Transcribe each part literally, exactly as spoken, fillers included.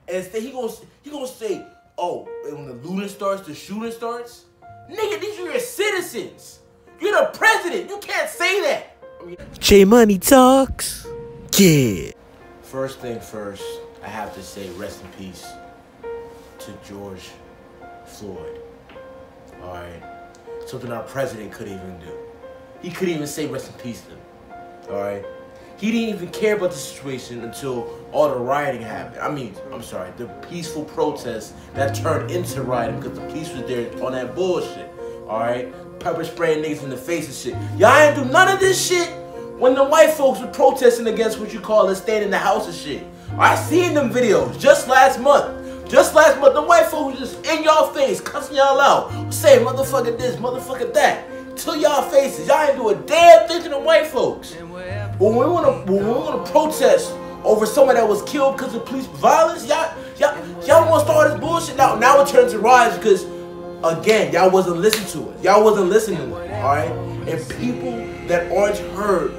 And instead he gonna he gonna say, oh, when the looting starts, the shooting starts. Nigga, these are your citizens. You're the president. You can't say that. I mean, J Money talks. Yeah. First thing first, I have to say rest in peace to George Floyd. All right, something our president couldn't even do. He couldn't even say rest in peace to him. All right, he didn't even care about the situation until all the rioting happened. I mean, I'm sorry, the peaceful protests that turned into rioting because the police was there on that bullshit. All right, pepper spraying niggas in the face and shit. Y'all ain't do none of this shit when the white folks were protesting against what you call it, staying in the house and shit. I seen them videos just last month. Just last month, the white folks was just in y'all face, cussing y'all out, saying motherfucker this, motherfucker that, to y'all faces. Y'all ain't do a damn thing to the white folks. But when we wanna, when we wanna protest over someone that was killed because of police violence, y'all, y'all, y'all wanna start this bullshit now. Now it turns to riots because, again, y'all wasn't listening to it. Y'all wasn't listening to it, all right? And people that aren't heard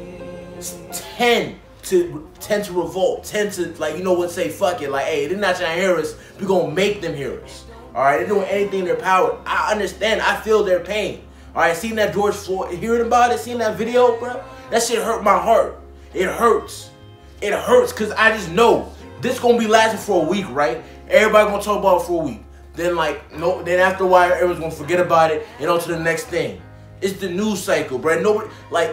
tend to tend to revolt, tend to, like, you know what, say fuck it, like, hey, they're not trying to hear us, we gonna make them hear us. Alright, they're doing anything in their power. I understand, I feel their pain. Alright, seeing that George Floyd, hearing about it, seeing that video, bro, that shit hurt my heart. It hurts. It hurts, cause I just know this gonna be lasting for a week, right? Everybody gonna talk about it for a week. Then like, no, then after a while, everyone's gonna forget about it and on to the next thing. It's the news cycle, bro. Nobody, like,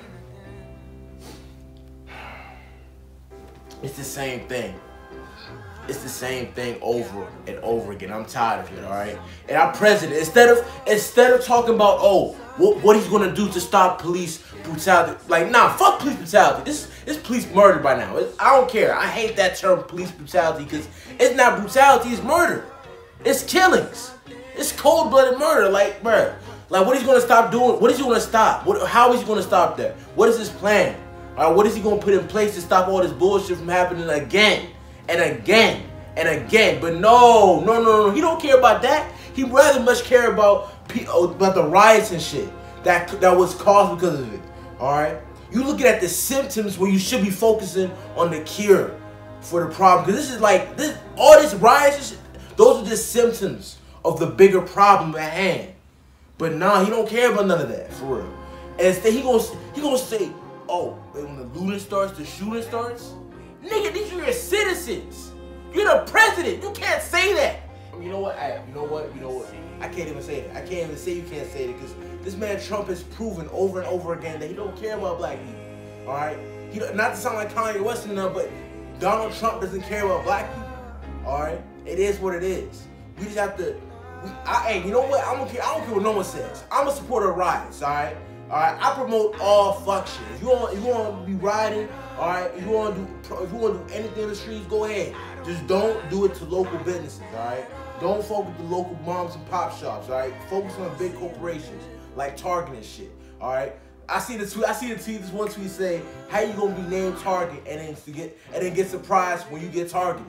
it's the same thing. It's the same thing over and over again. I'm tired of it, all right? And our president, instead of instead of talking about, oh, what, what he's gonna do to stop police brutality, like, nah, fuck police brutality. This is police murder by now. It's, I don't care. I hate that term, police brutality, because it's not brutality, it's murder. It's killings. It's cold-blooded murder, like, bruh. Like, what is he gonna stop doing? What is he gonna stop? What, how is he gonna stop that? What is his plan? All right, what is he gonna put in place to stop all this bullshit from happening again and again and again? But no, no, no, no. He don't care about that. He rather much care about about the riots and shit that that was caused because of it. All right, you looking at the symptoms when you should be focusing on the cure for the problem. Because this is like this, all this riots and shit, those are just symptoms of the bigger problem at hand. But nah, he don't care about none of that for real. And instead, he gonna he gonna say, oh, when the looting starts, the shooting starts? Nigga, these are your citizens. You're the president. You can't say that. I mean, you know what? I, you know what? You know what? I can't even say that. I can't even say you can't say it because this man Trump has proven over and over again that he don't care about black people. All right? He not to sound like Kanye West and none, but Donald Trump doesn't care about black people. All right? It is what it is. We just have to. We, I, hey, you know what? I don't care. I don't care what no one says. I'm a supporter of riots. All right? Alright, I promote all fuck shit. If you want, if you want to be riding, alright, if you want to do, if you want to do anything in the streets, go ahead. Just don't do it to local businesses, alright. Don't focus with the local moms and pop shops, alright. Focus on big corporations like Target and shit, alright. I see the tweet. I see the tweet. This one tweet say, "How you gonna be named Target and then forget and then get surprised when you get targeted?"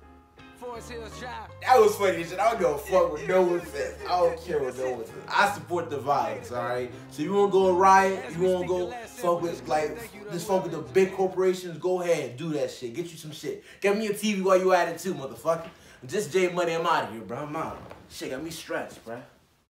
That was funny shit. I don't give a fuck what no one says. I don't care what no one says. I support the violence, alright? So you wanna go riot, you wanna go fuck with, like, just fuck with the big corporations, go ahead, do that shit. Get you some shit. Get me a T V while you at it too, motherfucker. Just J Money, I'm out of here, bro. I'm out. Shit got me stressed, bro.